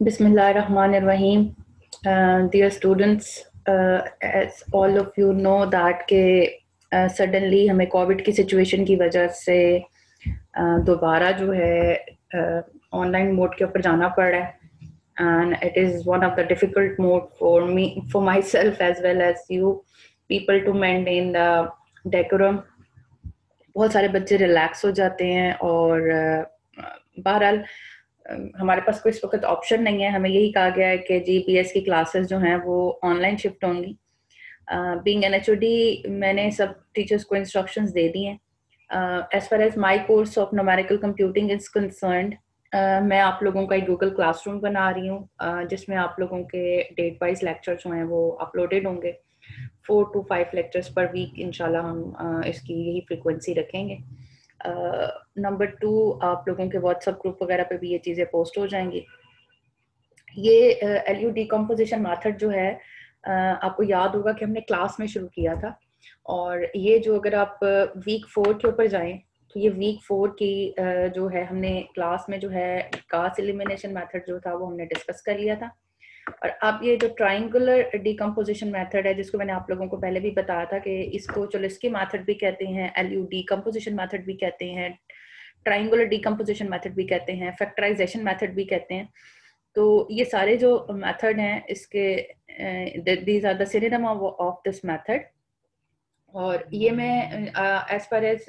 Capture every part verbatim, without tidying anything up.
Bismillahirrahmanirrahim. Uh, dear students, uh, as all of you know that के suddenly uh, हमें Covid की situation की वजह से uh, दोबारा जो है ऑनलाइन uh, मोड के ऊपर जाना पड़ रहा है and it is one of the difficult mode for me, for myself as well as you people to maintain the decorum. बहुत सारे बच्चे रिलैक्स हो जाते हैं और uh, बहरहाल हमारे पास कोई इस वक्त ऑप्शन नहीं है। हमें यही कहा गया है कि जीपीएस की क्लासेस जो हैं वो ऑनलाइन शिफ्ट होंगी। बीइंग एन एचओडी मैंने सब टीचर्स को इंस्ट्रक्शंस दे दी हैं। As far as my course of numerical computing is concerned, मैं आप लोगों का एक गूगल क्लासरूम बना रही हूँ uh, जिसमें आप लोगों के डेट वाइज लेक्चर्स जो हैं वो अपलोडेड होंगे। Four to five lectures per week इंशाल्लाह हम uh, इसकी यही फ्रिक्वेंसी रखेंगे। नंबर uh, टू, आप लोगों के व्हाट्सएप ग्रुप वगैरह पे भी ये चीज़ें पोस्ट हो जाएंगी। ये एल यू डिकम्पोजिशन मेथड जो है uh, आपको याद होगा कि हमने क्लास में शुरू किया था, और ये जो अगर आप वीक फोर के ऊपर जाएं तो ये वीक फोर की uh, जो है हमने क्लास में जो है गास एलिमिनेशन मेथड जो था वो हमने डिस्कस कर लिया था। और अब ये जो ट्राइंगुलर डिकम्पोजिशन मेथड है, जिसको मैंने आप लोगों को पहले भी बताया था कि इसको चुलिस्की मेथड भी कहते हैं, एलयू डिकम्पोजिशन मेथड भी कहते हैं, ट्राइंगुलर डिकम्पोजिशन मेथड भी कहते हैं, फैक्टराइजेशन मेथड भी कहते हैं। तो ये सारे जो मेथड हैं इसके these are the synonym of this method. और ये मैं as far as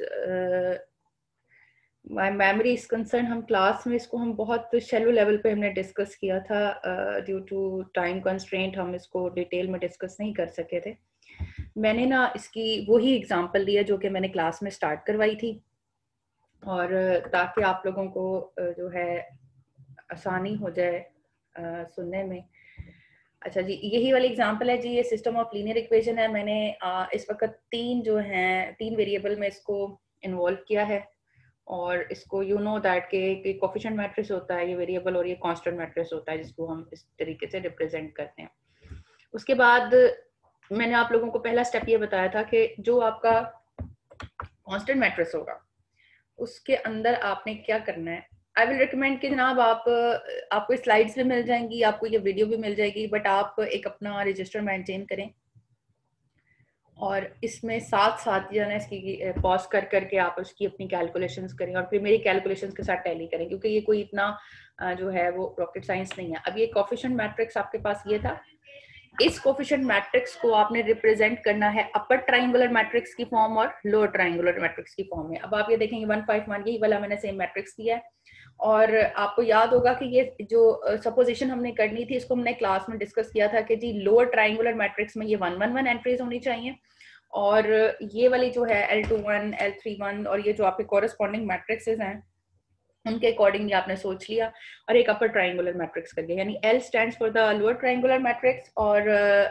my memory is concern, हम क्लास में इसको हम बहुत शैलो लेवल पे हमने डिस्कस किया था। ड्यू टू टाइम कंस्ट्रेंट हम इसको डिटेल में डिस्कस नहीं कर सके थे। मैंने ना इसकी वही एग्जांपल दिया जो कि मैंने क्लास में स्टार्ट करवाई थी, और ताकि आप लोगों को uh, जो है आसानी हो जाए uh, सुनने में। अच्छा जी, यही वाली एग्जांपल है जी, ये सिस्टम ऑफ लीनियर इक्वेशन है। मैंने uh, इस वक्त तीन जो हैं तीन वेरिएबल में इसको इन्वॉल्व किया है, और इसको यू नो दैट के कोफिशिएंट मैट्रिक्स होता है ये वेरिएबल, और ये कांस्टेंट मैट्रिक्स होता है जिसको हम इस तरीके से रिप्रेजेंट करते हैं। उसके बाद मैंने आप लोगों को पहला स्टेप ये बताया था कि जो आपका कांस्टेंट मैट्रिक्स होगा उसके अंदर आपने क्या करना है। आई विल रिकमेंड कि जनाब आप आपको स्लाइड्स भी मिल जाएंगी, आपको ये वीडियो भी मिल जाएगी, बट आप एक अपना रजिस्टर मेंटेन करें और इसमें साथ साथ जो है इसकी पॉज कर करके आप उसकी अपनी कैलकुलेशंस करें और फिर मेरी कैलकुलेशंस के साथ टैली करें, क्योंकि ये कोई इतना जो है वो रॉकेट साइंस नहीं है। अब ये कोफिशिएंट मैट्रिक्स आपके पास ये था, इस कोफिशिएंट मैट्रिक्स को आपने रिप्रेजेंट करना है अपर ट्रायंगुलर मैट्रिक्स की फॉर्म और लोअर ट्रायंगुलर मैट्रिक्स की फॉर्म में। अब आप ये देखेंगे वन फाइव वन यही वाला मैंने सेम मैट्रिक्स दिया है, और आपको याद होगा कि ये जो सपोजिशन हमने करनी थी इसको हमने क्लास में डिस्कस किया था कि जी लोअर ट्रायंगुलर मैट्रिक्स में ये वन वन वन एंट्रीज होनी चाहिए, और ये वाली जो है L two one L three one और ये जो आपके कॉरेस्पॉन्डिंग मैट्रिक्सेस हैं उनके अकॉर्डिंगली आपने सोच लिया और एक अपर ट्रायंगुलर मैट्रिक्स कर दिया। यानी L stands for the lower triangular matrix और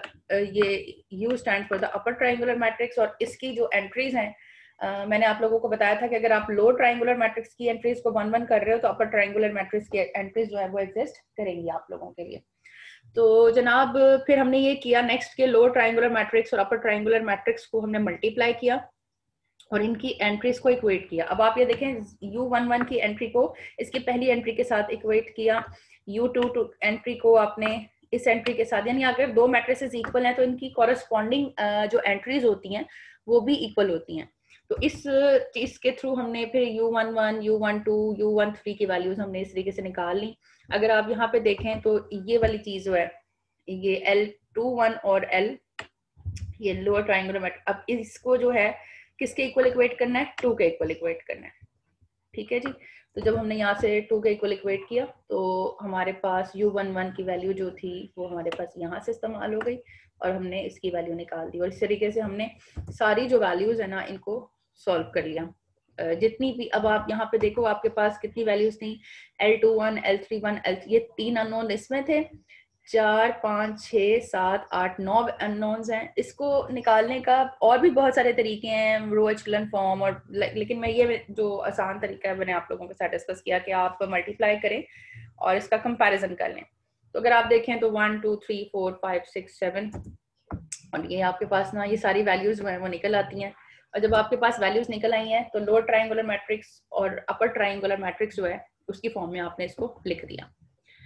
ये U stands for the upper triangular matrix. और इसकी जो एंट्रीज हैं uh, मैंने आप लोगों को बताया था कि अगर आप लोअर ट्रायंगुलर मैट्रिक्स की एंट्रीज को वन वन कर रहे हो तो अपर ट्रायंगुलर मैट्रिक्स की एंट्रीज जो है वो एग्जिस्ट करेंगी आप लोगों के लिए। तो जनाब फिर हमने ये किया नेक्स्ट के लोअर ट्रायंगुलर मैट्रिक्स और अपर ट्रायंगुलर मैट्रिक्स को हमने मल्टीप्लाई किया और इनकी एंट्रीज को इक्वेट किया। अब आप ये देखें यू वन वन की एंट्री को इसकी पहली एंट्री के साथ इक्वेट किया, यू टू टू एंट्री को आपने इस एंट्री के साथ, यानी अगर दो मैट्रिसेस इक्वल हैं तो इनकी कॉरेस्पॉन्डिंग जो एंट्रीज होती हैं वो भी इक्वल होती हैं। तो इस चीज के थ्रू हमने फिर U one one U one two U one three की वैल्यूज हमने इस तरीके से निकाल ली। अगर आप यहाँ पे देखें तो ये वाली चीज जो है ये एल टू वन और एल ये लोअर ट्रायंगुलर मैट्रिक्स, अब इसको जो है किसके इक्वल इक्वेट करना है, टू के इक्वल इक्वेट करना है। ठीक है जी, तो जब हमने यहाँ से टू के इक्वल इक्वेट किया तो हमारे पास यू वन वन की वैल्यू जो थी वो हमारे पास यहाँ से इस्तेमाल हो गई और हमने इसकी वैल्यू निकाल दी। और इस तरीके से हमने सारी जो वैल्यूज है ना इनको सॉल्व कर लिया। जितनी भी अब आप यहाँ पे देखो आपके पास कितनी वैल्यूज थी, L two one L three one L ये तीन अननोन इसमें थे, चार पाँच छः सात आठ नौ अननोन्स हैं। इसको निकालने का और भी बहुत सारे तरीके हैं, रो एचेलन फॉर्म और, लेकिन मैं ये जो आसान तरीका है मैंने आप लोगों के साथ डिस्कस किया कि आप मल्टीप्लाई करें और इसका कंपैरिजन कर लें। तो अगर आप देखें तो one two three four five six seven और ये आपके पास ना ये सारी वैल्यूज जो है वो निकल आती हैं। और जब आपके पास वैल्यूज निकल आई हैं तो लोअर ट्रायंगुलर मैट्रिक्स और अपर ट्रायंगुलर मैट्रिक्स जो है उसकी फॉर्म में आपने इसको लिख दिया।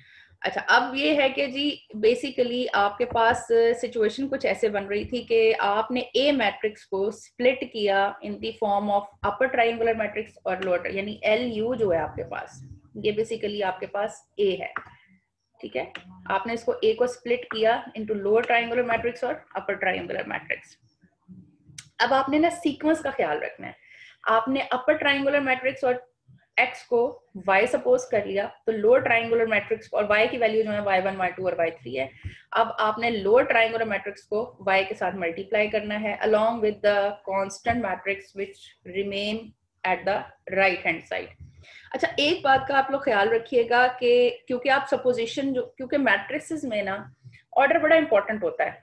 अच्छा, अब ये है कि जी बेसिकली आपके पास सिचुएशन कुछ ऐसे बन रही थी कि आपने ए मैट्रिक्स को स्प्लिट किया in the form of upper triangular matrix और लोअर, यानी एल यू जो है आपके पास, ये बेसिकली आपके पास ए है, ठीक है। आपने इसको ए को स्प्लिट किया इनटू लोअर ट्रायंगुलर मैट्रिक्स और अपर ट्रायंगुलर मैट्रिक्स। अब आपने ना सीक्वेंस का ख्याल रखना है। आपने अपर ट्रायंगुलर मैट्रिक्स और x को y सपोज कर लिया, तो लोअर ट्रायंगुलर मैट्रिक्स और y की वैल्यू जो है वाई वन, वाई टू और वाई थ्री है। अब आपने लोअर ट्रायंगुलर मैट्रिक्स को y के साथ मल्टीप्लाई करना है along with the constant matrix which remain at the right hand side. अच्छा, एक बात का आप लोग ख्याल रखिएगा कि क्योंकि आप सपोजिशन जो, क्योंकि मैट्रिक्सेस में ना ऑर्डर बड़ा इंपॉर्टेंट होता है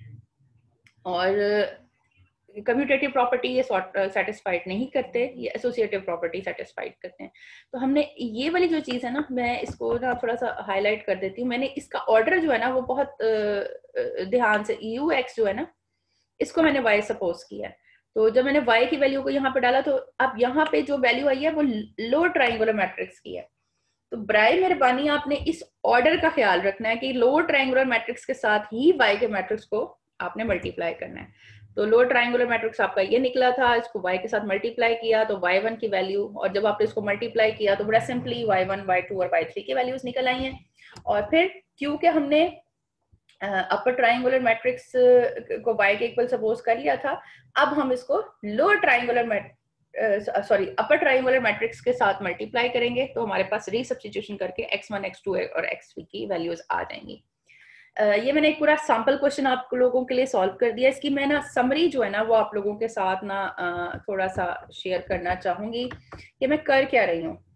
और कम्यूटेटिव प्रॉपर्टी ये सेटिस्फाइड नहीं करते, ये एसोसिएटिव प्रॉपर्टी सेटिस्फाइड करते हैं। तो हमने ये वाली जो चीज़ है ना, मैं इसको ना थोड़ा सा हाईलाइट कर देती हूँ। मैंने इसका ऑर्डर जो है ना वो बहुत ध्यान से, यू एक्स जो है ना इसको मैंने वाई सपोज किया है। तो जब मैंने वाई की वैल्यू को यहाँ पे डाला तो अब यहाँ पे जो वैल्यू आई है वो लोअर ट्रायंगुलर मैट्रिक्स की है। तो बराए मेहरबानी आपने इस ऑर्डर का ख्याल रखना है कि लोअर ट्रायंगुलर मैट्रिक्स के साथ ही वाई के मैट्रिक्स को आपने मल्टीप्लाई करना है। तो लोअर ट्रायंगुलर मैट्रिक्स आपका ये निकला था, इसको y के साथ मल्टीप्लाई किया तो वाई वन की वैल्यू, और जब आपने इसको मल्टीप्लाई किया तो बड़ा simply Y one, Y two और वाई थ्री की वैल्यूज निकल आई हैं। और फिर क्योंकि हमने अपर ट्रायंगुलर मैट्रिक्स को y के इक्वल सपोज कर लिया था, अब हम इसको lower triangular matrix sorry upper triangular matrix के साथ मल्टीप्लाई करेंगे तो हमारे पास रीसब्स्टिट्यूशन करके एक्स वन, एक्स टू और एक्स थ्री की वैल्यूज आ जाएंगी। Uh, ये मैंने एक पूरा सैंपल क्वेश्चन आप लोगों के लिए सॉल्व कर दिया। इसकी मैं ना समरी जो है ना वो आप लोगों के साथ ना uh, थोड़ा सा शेयर करना चाहूंगी कि मैं कर क्या रही हूँ।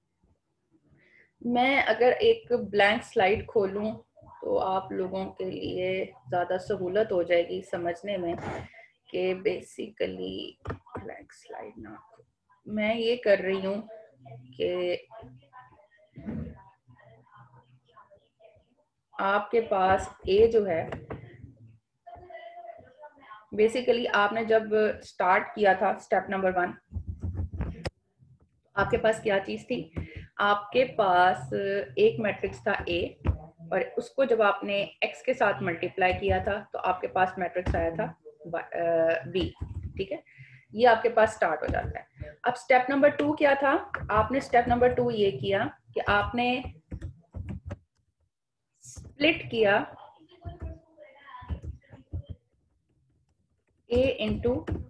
मैं अगर एक ब्लैंक स्लाइड खोलूं तो आप लोगों के लिए ज़्यादा सहूलत हो जाएगी समझने में कि बेसिकली ब्लैंक स्लाइड ना, मैं ये कर रही हूँ कि आपके पास ए जो है बेसिकली आपने जब स्टार्ट किया था स्टेप नंबर वन, आपके पास क्या चीज थी, आपके पास एक मैट्रिक्स था ए और उसको जब आपने एक्स के साथ मल्टीप्लाई किया था तो आपके पास मैट्रिक्स आया था बी, ठीक है। ये आपके पास स्टार्ट हो जाता है। अब स्टेप नंबर टू क्या था, आपने स्टेप नंबर टू ये किया कि आपने स्प्लिट किया ए इंटू